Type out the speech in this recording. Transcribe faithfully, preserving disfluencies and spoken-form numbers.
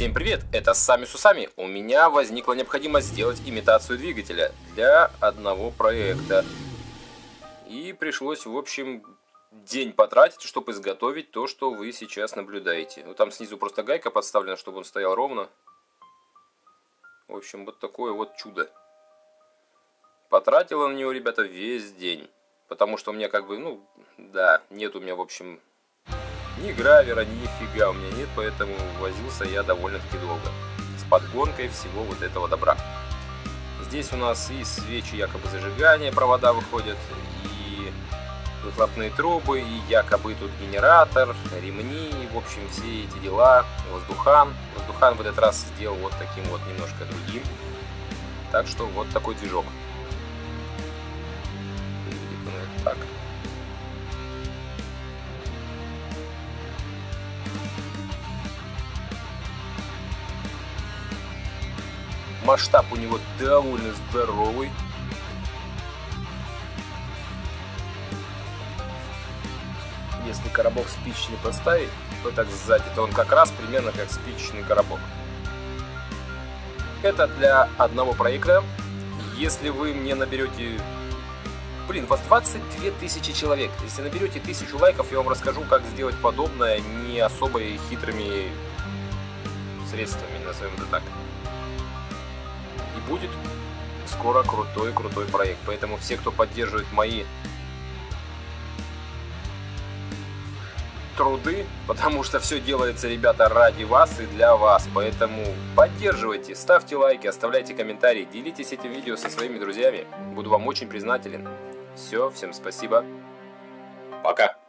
Всем привет, это Сами с Усами. У меня возникла необходимость сделать имитацию двигателя для одного проекта. И пришлось, в общем, день потратить, чтобы изготовить то, что вы сейчас наблюдаете. Ну, там снизу просто гайка подставлена, чтобы он стоял ровно. В общем, вот такое вот чудо. Потратила на него, ребята, весь день. Потому что у меня как бы, ну, да, нет у меня, в общем, ни гравера, ни фига у меня нет, поэтому возился я довольно-таки долго. С подгонкой всего вот этого добра. Здесь у нас и свечи якобы зажигания, провода выходят, и выхлопные трубы, и якобы тут генератор, ремни, в общем, все эти дела. Воздухан. Воздухан в этот раз сделал вот таким вот немножко другим. Так что вот такой движок. Так. Масштаб у него довольно здоровый. Если коробок спичечный поставить, то так сзади, то он как раз примерно как спичечный коробок. Это для одного проекта. Если вы мне наберете... Блин, у вас двадцать две тысячи человек. Если наберете тысячу лайков, я вам расскажу, как сделать подобное не особо хитрыми средствами, назовем это так. И будет скоро крутой-крутой проект. Поэтому все, кто поддерживает мои труды, потому что все делается, ребята, ради вас и для вас. Поэтому поддерживайте, ставьте лайки, оставляйте комментарии, делитесь этим видео со своими друзьями. Буду вам очень признателен. Все, всем спасибо. Пока.